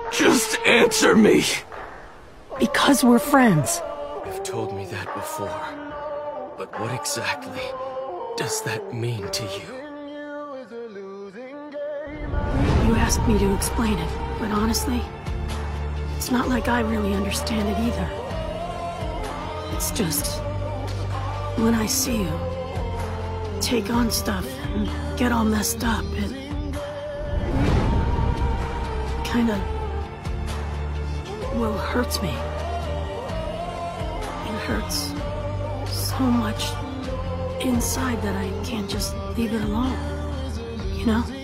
Just answer me! Because we're friends. You've told me that before. But what exactly does that mean to you? You asked me to explain it, but honestly, it's not like I really understand it either. It's just, when I see you take on stuff and get all messed up, it kinda, well, hurts me. It hurts so much inside that I can't just leave it alone, you know?